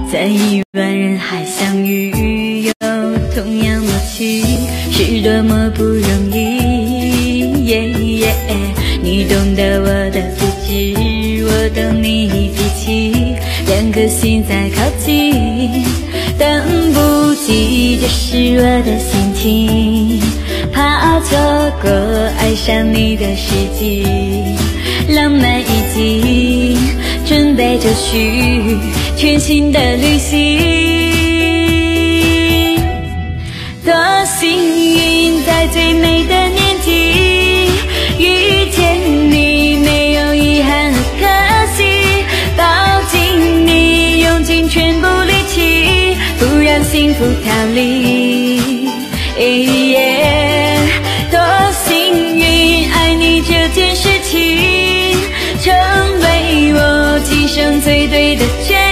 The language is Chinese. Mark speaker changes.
Speaker 1: 在亿万人海相遇，有同样默契，是多么不容易。你懂得我的不羁，我懂你脾气，两颗心在靠近，等不及，这是我的心情，怕错过爱上你的时机，浪漫已经准备就绪，全新的旅行。多幸运，在最美的年纪遇见你，没有遗憾和可惜，抱紧你，用尽全部力气，不让幸福逃离。多幸运，爱你这件事情成为我今生最对的决定。